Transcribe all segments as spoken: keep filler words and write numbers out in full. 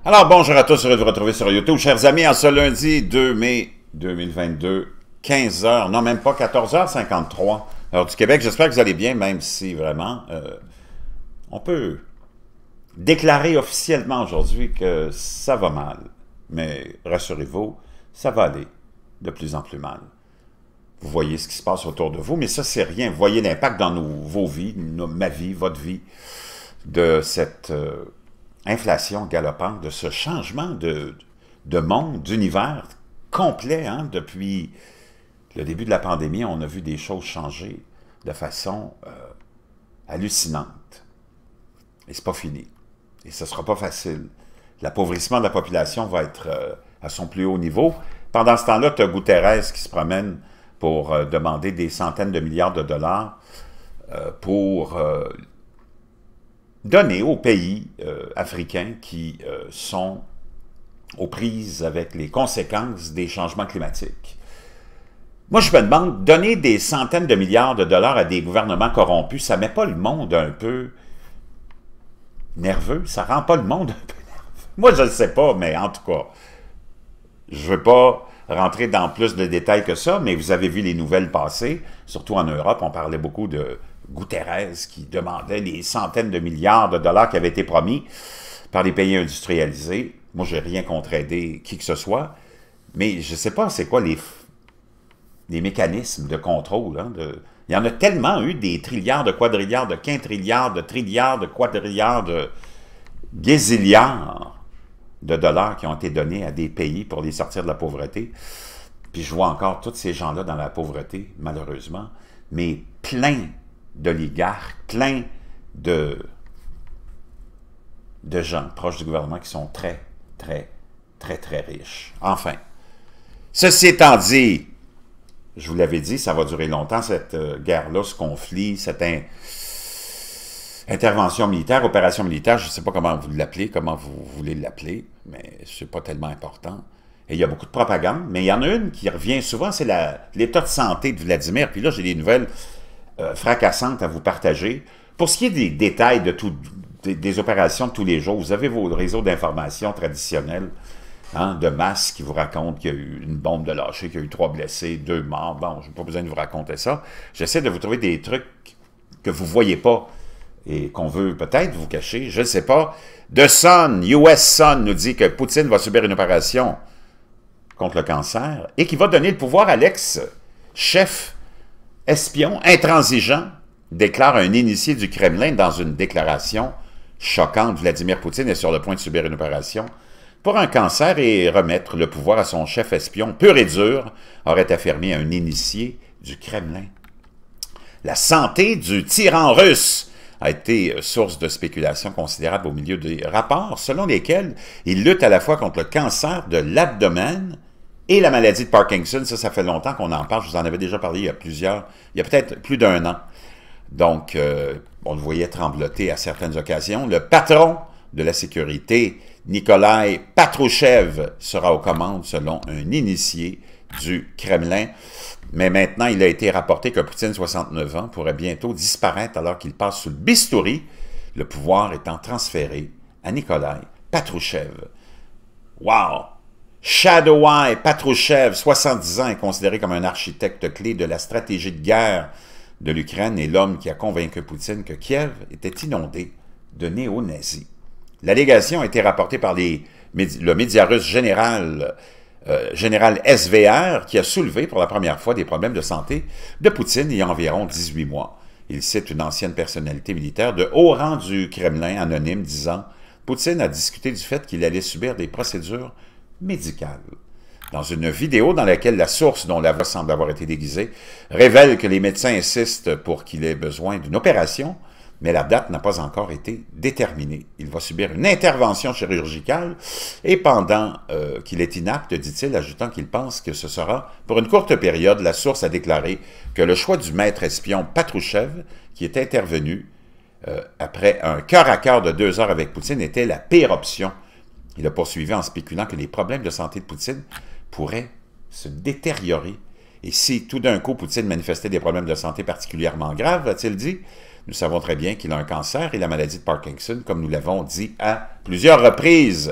Alors, bonjour à tous, heureux de vous retrouver sur YouTube. Chers amis, en ce lundi deux mai deux mille vingt-deux, quinze heures, non même pas quatorze heures cinquante-trois, heure du Québec. J'espère que vous allez bien, même si vraiment, euh, on peut déclarer officiellement aujourd'hui que ça va mal. Mais rassurez-vous, ça va aller de plus en plus mal. Vous voyez ce qui se passe autour de vous, mais ça, c'est rien. Vous voyez l'impact dans nos, vos vies, nos, ma vie, votre vie, de cette... Euh, inflation galopante, de ce changement de, de monde, d'univers complet. Hein? Depuis le début de la pandémie, on a vu des choses changer de façon euh, hallucinante. Et c'est pas fini. Et ce ne sera pas facile. L'appauvrissement de la population va être euh, à son plus haut niveau. Pendant ce temps-là, tu as Guterres qui se promène pour euh, demander des centaines de milliards de dollars euh, pour... Euh, donner aux pays euh, africains qui euh, sont aux prises avec les conséquences des changements climatiques. Moi, je me demande, donner des centaines de milliards de dollars à des gouvernements corrompus, ça ne met pas le monde un peu nerveux? Ça ne rend pas le monde un peu nerveux? Moi, je ne le sais pas, mais en tout cas, je ne veux pas rentrer dans plus de détails que ça, mais vous avez vu les nouvelles passer, surtout en Europe, on parlait beaucoup de Guterres qui demandait les centaines de milliards de dollars qui avaient été promis par les pays industrialisés. Moi, je n'ai rien contre aider qui que ce soit, mais je ne sais pas c'est quoi les, les mécanismes de contrôle. Hein, de, il y en a tellement eu des trilliards, de quadrilliards, de quintilliards, de trilliards, de quadrilliards, de gazilliards de dollars qui ont été donnés à des pays pour les sortir de la pauvreté. Puis je vois encore tous ces gens-là dans la pauvreté, malheureusement, mais plein d'oligarques, plein de, de gens proches du gouvernement qui sont très, très, très, très riches. Enfin, ceci étant dit, je vous l'avais dit, ça va durer longtemps, cette euh, guerre-là, ce conflit, cette in intervention militaire, opération militaire, je ne sais pas comment vous l'appelez, comment vous voulez l'appeler, mais ce n'est pas tellement important. Et il y a beaucoup de propagande, mais il y en a une qui revient souvent, c'est l'état de santé de Vladimir. Puis là, j'ai des nouvelles Euh, fracassante à vous partager. Pour ce qui est des détails de tout, des, des opérations de tous les jours, vous avez vos réseaux d'information traditionnels, hein, de masse qui vous racontent qu'il y a eu une bombe de lâcher, qu'il y a eu trois blessés, deux morts. Bon, je n'ai pas besoin de vous raconter ça. J'essaie de vous trouver des trucs que vous ne voyez pas et qu'on veut peut-être vous cacher, je ne sais pas. The Sun, U S Sun, nous dit que Poutine va subir une opération contre le cancer et qu'il va donner le pouvoir à l'ex-chef espion intransigeant, déclare un initié du Kremlin dans une déclaration choquante. Vladimir Poutine est sur le point de subir une opération pour un cancer et remettre le pouvoir à son chef espion pur et dur, aurait affirmé un initié du Kremlin. La santé du tyran russe a été source de spéculation considérable au milieu des rapports, selon lesquels il lutte à la fois contre le cancer de l'abdomen et la maladie de Parkinson. Ça, ça fait longtemps qu'on en parle. Je vous en avais déjà parlé il y a plusieurs, il y a peut-être plus d'un an. Donc, euh, on le voyait trembloter à certaines occasions. Le patron de la sécurité, Nikolai Patrouchev, sera aux commandes selon un initié du Kremlin. Mais maintenant, il a été rapporté que Poutine, soixante-neuf ans, pourrait bientôt disparaître alors qu'il passe sous le bistouri, le pouvoir étant transféré à Nikolai Patrouchev. Wow! Shadowai Patrouchev, soixante-dix ans, est considéré comme un architecte clé de la stratégie de guerre de l'Ukraine et l'homme qui a convaincu Poutine que Kiev était inondé de néo-nazis. L'allégation a été rapportée par les, le média russe général, euh, général S V R, qui a soulevé pour la première fois des problèmes de santé de Poutine il y a environ dix-huit mois. Il cite une ancienne personnalité militaire de haut rang du Kremlin anonyme disant « Poutine a discuté du fait qu'il allait subir des procédures médicale. » Dans une vidéo dans laquelle la source dont la voix semble avoir été déguisée révèle que les médecins insistent pour qu'il ait besoin d'une opération, mais la date n'a pas encore été déterminée. Il va subir une intervention chirurgicale et pendant euh, qu'il est inapte, dit-il, ajoutant qu'il pense que ce sera pour une courte période, la source a déclaré que le choix du maître espion Patrouchev, qui est intervenu euh, après un cœur à cœur de deux heures avec Poutine, était la pire option. Il a poursuivi en spéculant que les problèmes de santé de Poutine pourraient se détériorer. Et si tout d'un coup Poutine manifestait des problèmes de santé particulièrement graves, a-t-il dit, nous savons très bien qu'il a un cancer et la maladie de Parkinson, comme nous l'avons dit à plusieurs reprises.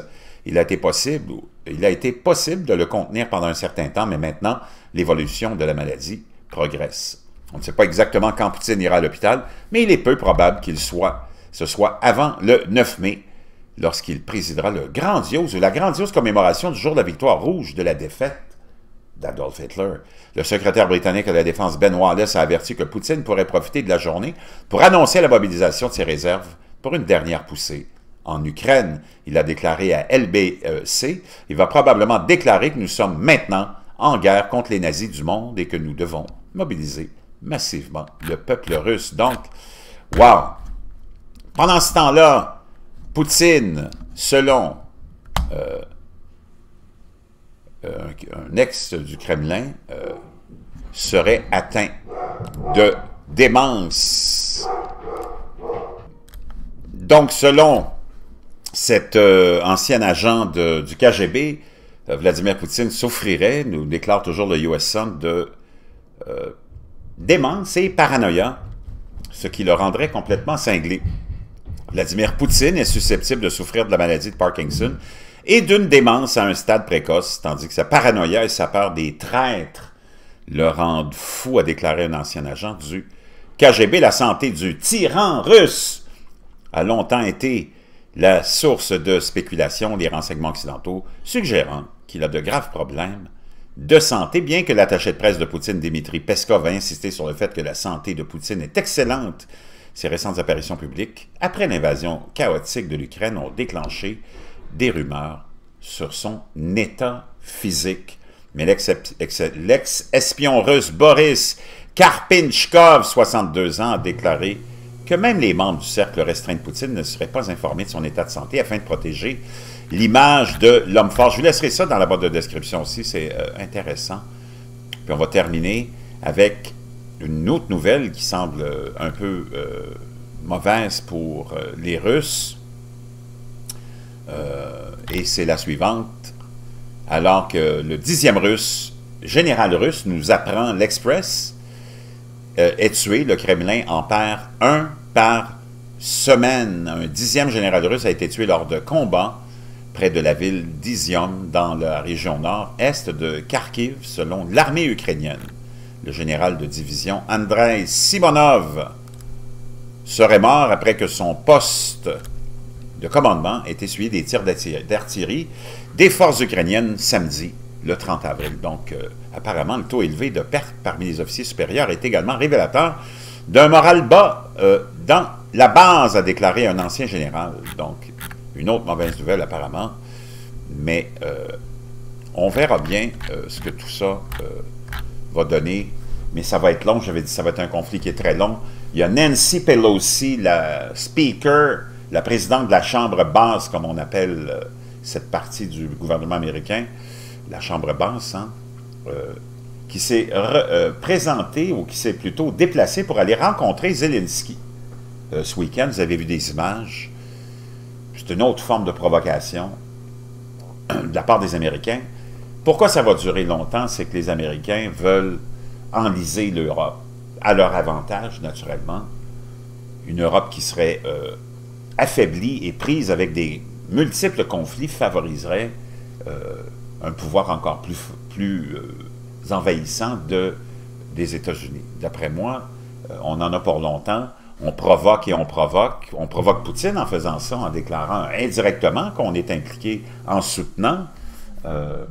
il a été possible, il a été possible de le contenir pendant un certain temps, mais maintenant, l'évolution de la maladie progresse. On ne sait pas exactement quand Poutine ira à l'hôpital, mais il est peu probable qu'il soit, ce soit avant le neuf mai, lorsqu'il présidera le grandiose ou la grandiose commémoration du jour de la victoire rouge de la défaite d'Adolf Hitler. Le secrétaire britannique à la Défense Ben Wallace a averti que Poutine pourrait profiter de la journée pour annoncer la mobilisation de ses réserves pour une dernière poussée en Ukraine. Il a déclaré à L B C, il va probablement déclarer que nous sommes maintenant en guerre contre les nazis du monde et que nous devons mobiliser massivement le peuple russe. Donc, wow! Pendant ce temps-là, Poutine, selon euh, un, un ex du Kremlin, euh, serait atteint de démence. Donc, selon cet euh, ancien agent de, du K G B, euh, Vladimir Poutine souffrirait, nous déclare toujours le U S Sun, de euh, démence et paranoïa, ce qui le rendrait complètement cinglé. Vladimir Poutine est susceptible de souffrir de la maladie de Parkinson et d'une démence à un stade précoce, tandis que sa paranoïa et sa peur des traîtres le rendent fou, a déclaré un ancien agent du K G B. La santé du tyran russe a longtemps été la source de spéculation des renseignements occidentaux, suggérant qu'il a de graves problèmes de santé, bien que l'attaché de presse de Poutine, Dmitri Peskov, a insisté sur le fait que la santé de Poutine est excellente. Ses récentes apparitions publiques, après l'invasion chaotique de l'Ukraine, ont déclenché des rumeurs sur son état physique. Mais l'ex-espion russe Boris Karpinchkov, soixante-deux ans, a déclaré que même les membres du cercle restreint de Poutine ne seraient pas informés de son état de santé afin de protéger l'image de l'homme fort. Je vous laisserai ça dans la boîte de description aussi, c'est euh, intéressant. Puis on va terminer avec une autre nouvelle qui semble un peu euh, mauvaise pour euh, les Russes, euh, et c'est la suivante. Alors que le dixième russe, général russe, nous apprend l'Express, euh, est tué, le Kremlin en perd un par semaine. Un dixième général russe a été tué lors de combats près de la ville d'Izium, dans la région nord-est de Kharkiv, selon l'armée ukrainienne. Le général de division Andrei Simonov serait mort après que son poste de commandement ait essuyé des tirs d'artillerie des forces ukrainiennes samedi, le trente avril. Donc, euh, apparemment, le taux élevé de pertes parmi les officiers supérieurs est également révélateur d'un moral bas euh, dans la base, a déclaré un ancien général. Donc, une autre mauvaise nouvelle apparemment, mais euh, on verra bien euh, ce que tout ça euh, va donner, mais ça va être long. J'avais dit que ça va être un conflit qui est très long. Il y a Nancy Pelosi, la speaker, la présidente de la Chambre basse, comme on appelle euh, cette partie du gouvernement américain, la Chambre basse, hein, euh, qui s'est euh, présentée, ou qui s'est plutôt déplacée pour aller rencontrer Zelensky. Euh, ce week-end, vous avez vu des images. C'est une autre forme de provocation de la part des Américains. Pourquoi ça va durer longtemps? C'est que les Américains veulent enliser l'Europe à leur avantage, naturellement. Une Europe qui serait euh, affaiblie et prise avec des multiples conflits favoriserait euh, un pouvoir encore plus, plus euh, envahissant de, des États-Unis. D'après moi, euh, on en a pour longtemps. On provoque et on provoque. On provoque Poutine en faisant ça, en déclarant indirectement qu'on est impliqué en soutenant euh,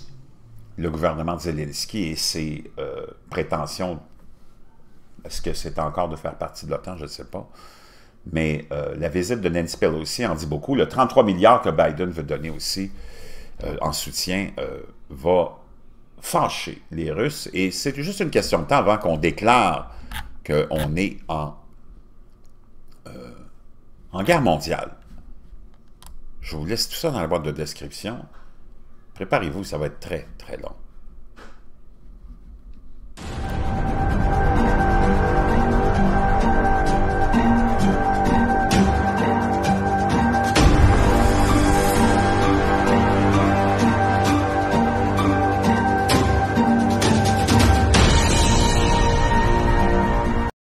le gouvernement de Zelensky et ses euh, prétentions. Est-ce que c'est encore de faire partie de l'OTAN? Je ne sais pas. Mais euh, la visite de Nancy Pelosi en dit beaucoup. Le trente-trois milliards que Biden veut donner aussi euh, en soutien euh, va fâcher les Russes. Et c'est juste une question de temps avant qu'on déclare qu'on est en, euh, en guerre mondiale. Je vous laisse tout ça dans la boîte de description. Préparez-vous, ça va être très, très long.